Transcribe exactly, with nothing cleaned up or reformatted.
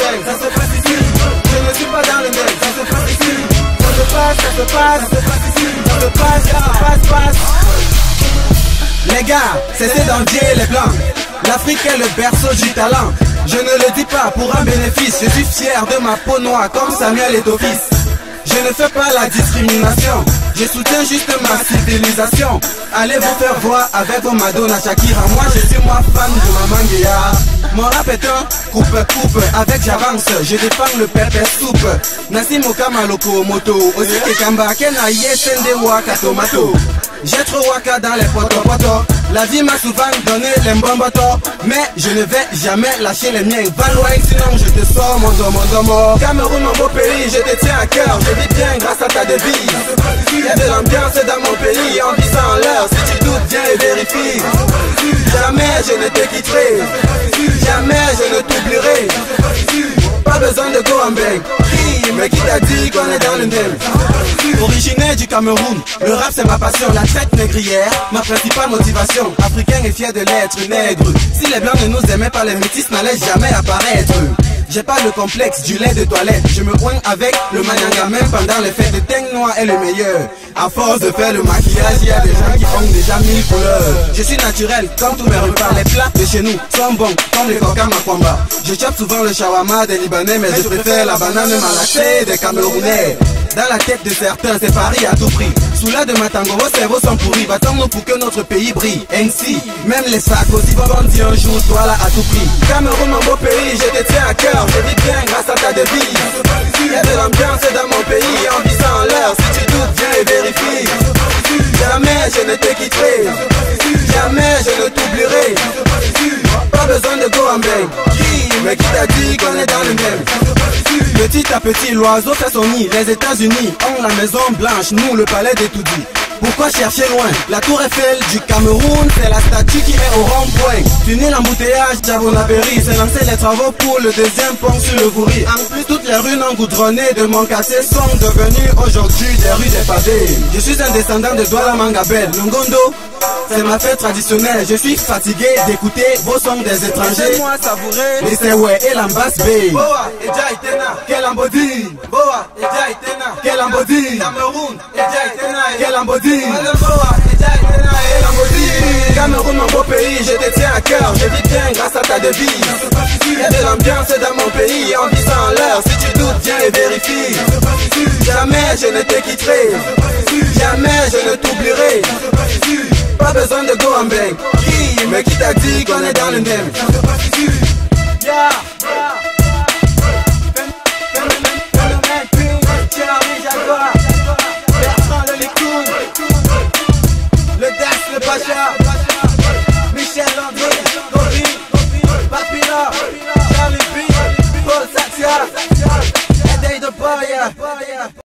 Ndeng, ça se passe ici. Je ne suis pas dans le Ndeng, ça se passe ici. Ça se passe, ça se passe, ça se passe ici. Ça se passe, ça se passe, passe. Les gars, cessez d'envier les blancs. L'Afrique est le berceau du talent. Je ne le dis pas pour un bénéfice. Je suis fier de ma peau noire comme Samuel Eto'o. Je ne fais pas la discrimination. Je soutiens juste ma civilisation. Allez vous faire voir avec vos Madonna Shakira. Moi je suis moi fan de Maman Guéa. Mon rap est un coupe-coupe. Avec j'avance, je défends le pépé soupe. Nassim Okama Loko Moto. Aussi Kekamba Kena Yesende Waka Tomato. J'ai trop waka dans les potos potos. La vie m'a souvent donné les mbombotos. Mais je ne vais jamais lâcher les miens. Va loin sinon je te sors mon domo domo. Cameroun mon beau pays, je te tiens à cœur. Je vis bien grâce à ta devise. Il y a de l'ambiance dans mon pays. En visant l'heure, si tu doutes viens et vérifie. Jamais je ne te quitterai. Jamais je ne t'oublierai. Pas besoin de go en bang. Mais qui t'a dit qu'on est dans le Ndeng? Originaire du Cameroun, le rap c'est ma passion. La tête négrière, ma principale motivation. Africain et fier de l'être nègre. Si les blancs ne nous aimaient pas, les métis n'allaient jamais apparaître. J'ai pas le complexe du lait de toilette. Je me poigne avec le manyanga même pendant les fêtes. Le teint noir est le meilleur. À force de faire le maquillage, il y a des gens qui ont déjà mille couleurs. Je suis naturel comme tous mes repas. Les plats de chez nous sont bons comme les coca makwamba. Je chope souvent le shawarma des Libanais, mais je préfère la banane malaxée des Camerounais. Dans la tête de certains, c'est Paris à tout prix. Sous la de Matango, vos cerveaux sont pourris. Battons-nous pour que notre pays brille. Ainsi, même les sacs aussi vont dire un jour, toi là à tout prix. Cameroun, mon beau pays, je te tiens à cœur. Je vis bien grâce à ta devise. Il y a de l'ambiance dans mon pays. En visant l'heure, si tu doutes, viens et vérifie. Jamais je ne te quitterai. Jamais je ne t'oublierai. Pas besoin de go en bang. Mais qui t'a dit qu'on est dans le Ndeng? Petit à petit, l'oiseau fait son nid. Les États-Unis ont la maison blanche, nous le palais d'Etoudi. Pourquoi chercher loin? La tour Eiffel du Cameroun, c'est la statue qui est au rond-point. Fini l'embouteillage, Tchabonapéry, c'est lancer les travaux pour le deuxième pont sur le Gouri. En plus, toutes les rues non goudronnées de mon quartier sont devenues aujourd'hui des rues des pavés. Je suis un descendant de Douala Mangabel, Ngongo. C'est ma fête traditionnelle, je suis fatigué d'écouter vos sons des étrangers. Moi savourer les Sewe et l'ambasse Bay. Boa, Eja Itena, quel embody. Boa, Eja Itena, quel embody. Cameroun, Eja Itena, quel embody. Boa, Eja Itena, quel embody. Cameroun, mon beau pays, je te tiens à cœur. Je vis bien grâce à ta devise. Il y a de l'ambiance dans mon pays. En visant l'heure, si tu doutes, viens et vérifie. Jamais je ne te quitterai. Jamais je ne t'oublierai. Pas besoin de go en bang. Mais qui t'a dit qu'on est dans le Ndeng? Yeah. Le Das, le Pacha, Michel André, Gobi, Papilla, Charlie B, Paul Satia, Eddie de Boya.